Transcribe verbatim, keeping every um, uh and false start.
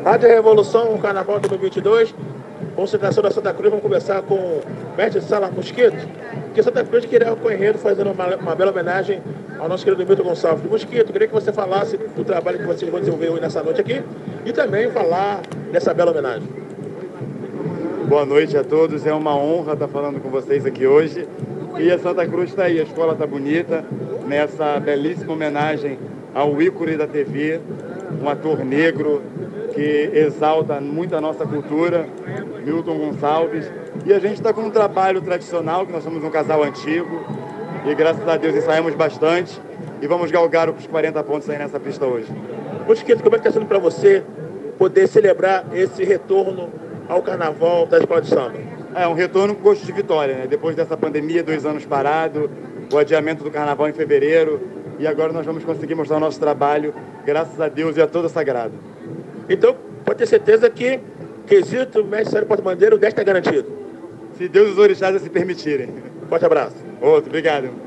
Rádio Revolução, Carnaval dois mil e vinte e dois, concentração da Santa Cruz. Vamos conversar com o mestre Sala Mosquito, que Santa Cruz queria o Correio fazendo uma, uma bela homenagem ao nosso querido Milton Gonçalves. Mosquito, queria que você falasse do trabalho que vocês vão desenvolver hoje nessa noite aqui e também falar dessa bela homenagem. Boa noite a todos, é uma honra estar falando com vocês aqui hoje. E a Santa Cruz está aí, a escola está bonita, nessa belíssima homenagem ao ícone da T V, um ator negro que exalta muito a nossa cultura, Milton Gonçalves. E a gente está com um trabalho tradicional, que nós somos um casal antigo, e graças a Deus ensaiamos bastante, e vamos galgar os quarenta pontos aí nessa pista hoje. Mosquito, como é que está sendo para você poder celebrar esse retorno ao Carnaval da Escola de Samba? É um retorno com gosto de vitória, né? Depois dessa pandemia, dois anos parado, o adiamento do Carnaval em fevereiro, e agora nós vamos conseguir mostrar o nosso trabalho, graças a Deus e a toda sagrada. Então, pode ter certeza que quesito mestre Sérgio Porta-Bandeira, o dez está garantido. Se Deus e os orixás se permitirem. Forte abraço. Outro, obrigado.